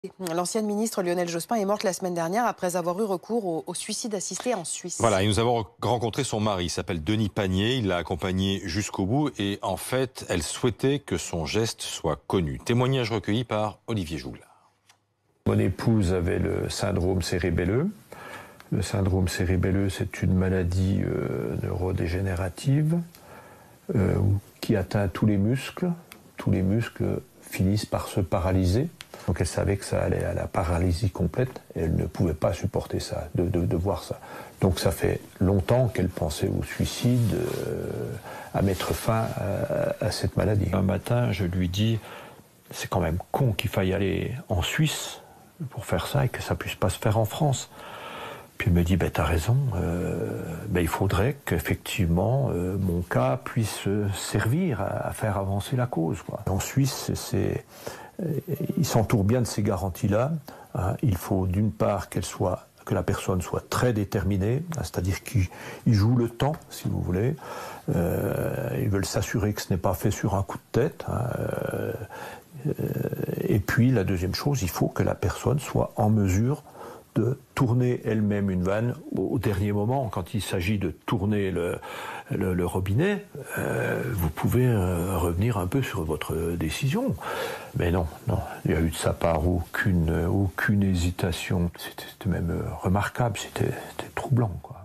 L'ancienne ministre Lionel Jospin est morte la semaine dernière après avoir eu recours au suicide assisté en Suisse. Voilà, et nous avons rencontré son mari, il s'appelle Denis Panier, il l'a accompagné jusqu'au bout et en fait, elle souhaitait que son geste soit connu. Témoignage recueilli par Olivier Jouglard. Mon épouse avait le syndrome cérébelleux. Le syndrome cérébelleux, c'est une maladie neurodégénérative qui atteint tous les muscles. Tous les muscles finissent par se paralyser. Donc elle savait que ça allait à la paralysie complète et elle ne pouvait pas supporter ça, de voir ça. Donc ça fait longtemps qu'elle pensait au suicide, à mettre fin à cette maladie. Un matin, je lui dis, c'est quand même con qu'il faille aller en Suisse pour faire ça et que ça puisse pas se faire en France. Puis il me dit, t'as raison, il faudrait qu'effectivement mon cas puisse servir à faire avancer la cause, quoi. En Suisse, il s'entoure bien de ces garanties-là. Hein. Il faut d'une part que la personne soit très déterminée, hein, c'est-à-dire qu'il joue le temps, si vous voulez. Ils veulent s'assurer que ce n'est pas fait sur un coup de tête. Hein. Et puis la deuxième chose, il faut que la personne soit en mesure de tourner elle-même une vanne au dernier moment. Quand il s'agit de tourner le robinet, vous pouvez revenir un peu sur votre décision. Mais non, il y a eu de sa part aucune hésitation. C'était même remarquable, c'était troublant, quoi.